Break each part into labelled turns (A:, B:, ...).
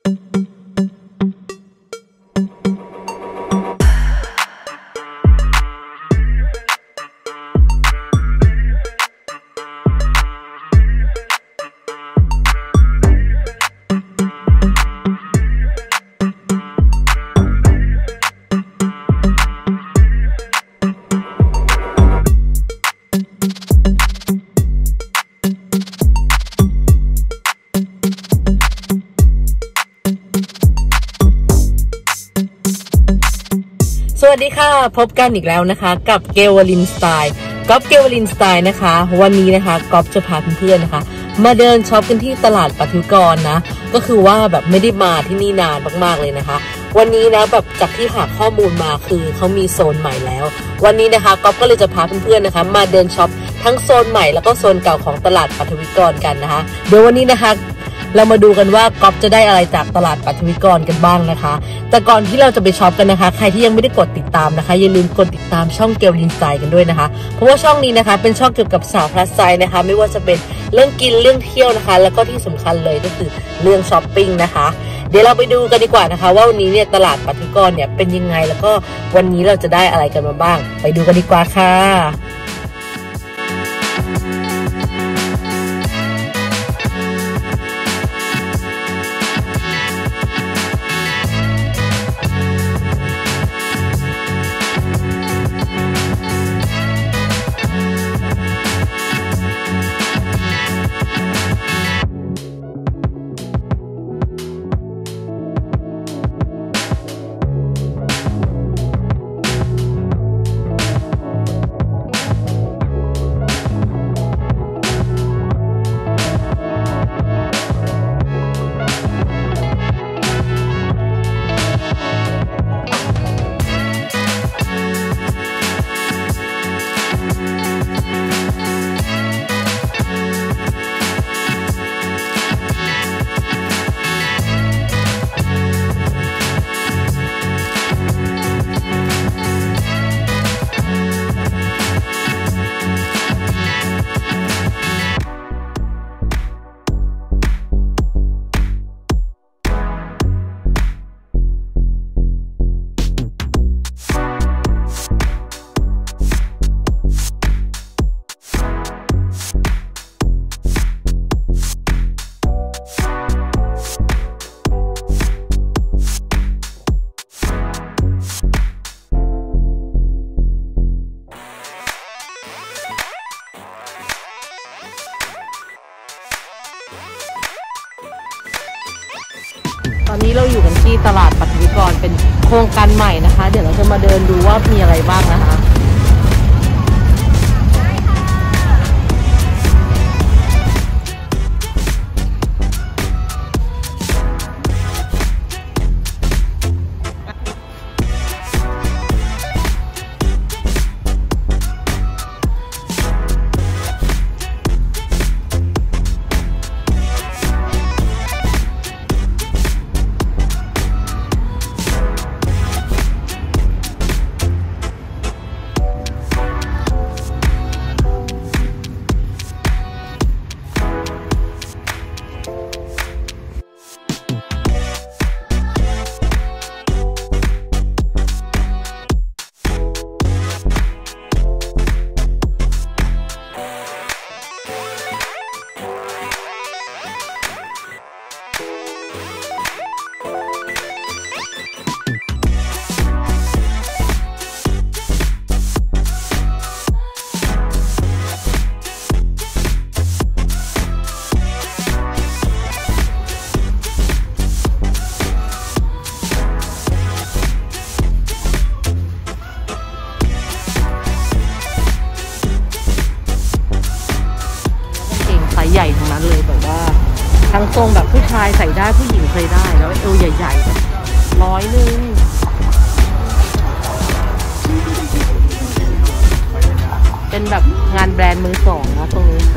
A: สวัสดีค่ะพบกันอีกแล้วนะคะกับเกลวลินสไตล์ก๊อฟเกลวลินสไตล์นะคะวันนี้นะคะก๊อฟจะพาเพื่อนๆนะคะมาเดินช็อปกันที่ตลาดปทุมกรนะก็คือว่าแบบไม่ได้มาที่นี่นานมากๆเลยนะคะวันนี้นะแบบจากที่หาข้อมูลมาคือเขามีโซนใหม่แล้ววันนี้นะคะก๊อฟก็เลยจะพาเพื่อนๆนะคะมาเดินช็อปทั้งโซนใหม่แล้วก็โซนเก่าของตลาดปทุมกรกันนะคะเดี๋ยววันนี้นะคะเรามาดูกันว่าก๊อฟจะได้อะไรจากตลาดปทุมกรกันบ้างนะคะแต่ก่อนที่เราจะไปช็อปกันนะคะใครที่ยังไม่ได้กดติดตามนะคะอย่าลืมกดติดตามช่องเกลลินสไตล์กันด้วยนะคะเพราะว่าช่องนี้นะคะเป็นช่องเกี่ยวกับสาวพลัสไซส์นะคะไม่ว่าจะเป็นเรื่องกินเรื่องเที่ยวนะคะแล้วก็ที่สำคัญเลยก็คือเรื่องช้อปปิ้งนะคะเดี๋ยวเราไปดูกันดีกว่านะคะว่าวันนี้เนี่ยตลาดปทุมกรเนี่ยเป็นยังไงแล้วก็วันนี้เราจะได้อะไรกันมาบ้างไปดูกันดีกว่าค่ะตอนนี้เราอยู่กันที่ตลาดปทุมกรเป็นโครงการใหม่นะคะเดี๋ยวเราจะมาเดินดูว่ามีอะไรบ้างนะคะใหญ่ทั้งนั้นเลยแบบว่าทั้งทรงแบบผู้ชายใส่ได้ผู้หญิงใส่ได้แล้วเอวใหญ่ๆแบบ100 นึงเป็นแบบงานแบรนด์มือสองนะตรงนี้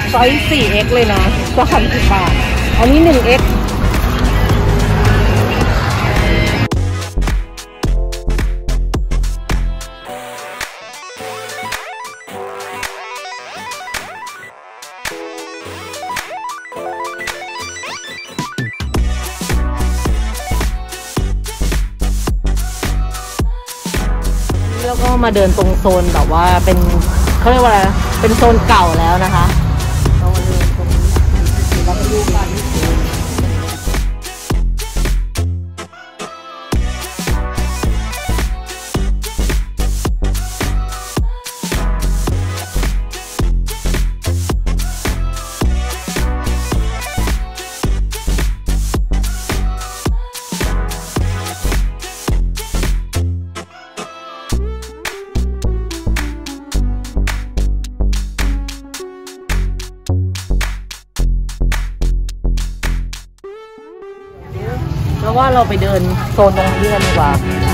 A: ไซส์ 4x เลยนะ30 บาทอันนี้ 1x แล้วก็มาเดินตรงโซนแบบว่าเป็นเขาเรียกว่าอะไรเป็นโซนเก่าแล้วนะคะเรามาเดินตรงนี้เราไปดูกันแล้วว่าเราไปเดินโซนตรงนี้กันดีกว่า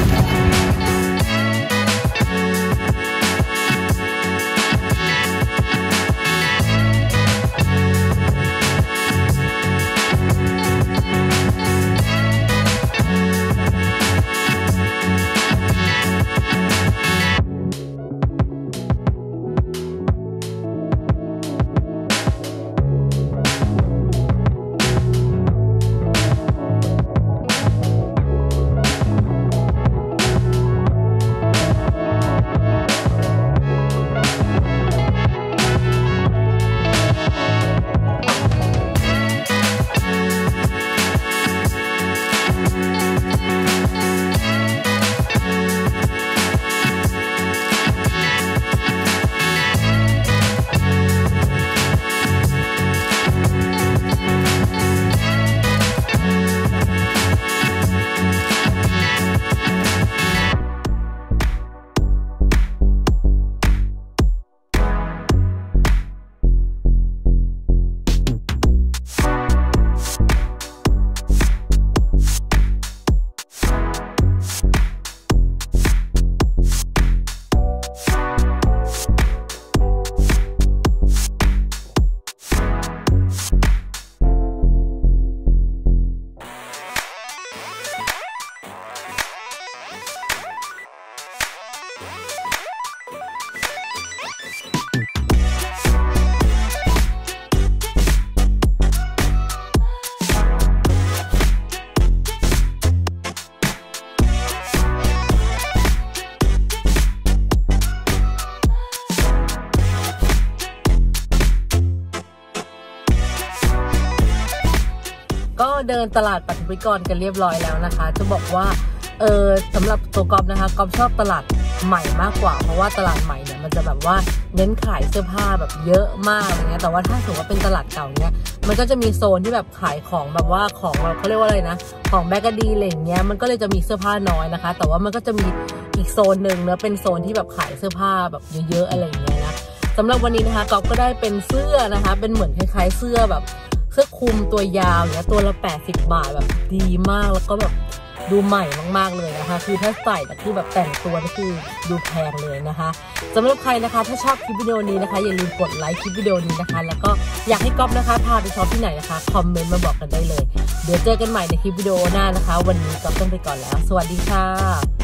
A: ก็เดินตลาดปฐวิกรกันเรียบร้อยแล้วนะคะจะบอกว่าสำหรับตัวก๊อฟนะคะก๊อฟชอบตลาดใหม่มากกว่าเพราะว่าตลาดใหม่เนี่ยมันจะแบบว่าเน้นขายเสื้อผ้าแบบเยอะมากอย่างเงี้ยแต่ว่าถ้าสมมติว่าเป็นตลาดเก่าเนี้ยมันก็จะมีโซนที่แบบขายของแบบว่าของแบบเขาเรียกว่าอะไรนะของแบกดีอะไรอย่างเงี้ยมันก็เลยจะมีเสื้อผ้าน้อยนะคะแต่ว่ามันก็จะมีอีกโซนหนึ่งเนอะเป็นโซนที่แบบขายเสื้อผ้าแบบเยอะๆอะไรอย่างเงี้ยนะสำหรับวันนี้นะคะก๊อฟก็ได้เป็นเสื้อนะคะเป็นเหมือนคล้ายๆเสื้อแบบเสื้อคลุมตัวยาวเนี่ยตัวละ80 บาทแบบดีมากแล้วก็แบบดูใหม่มากๆเลยนะคะคือถ้าใส่แต่คือแบบแต่งตัวนี่คือดูแพงเลยนะคะสำหรับใครนะคะถ้าชอบคลิปวิดีโอนี้นะคะอย่าลืมกดไลค์คลิปวิดีโอนี้นะคะแล้วก็อยากให้ก๊อฟนะคะพาไปช็อปที่ไหนนะคะคอมเมนต์มาบอกกันได้เลยเดี๋ยวเจอกันใหม่ในคลิปวิดีโอหน้านะคะวันนี้ก๊อฟต้องไปก่อนแล้วสวัสดีค่ะ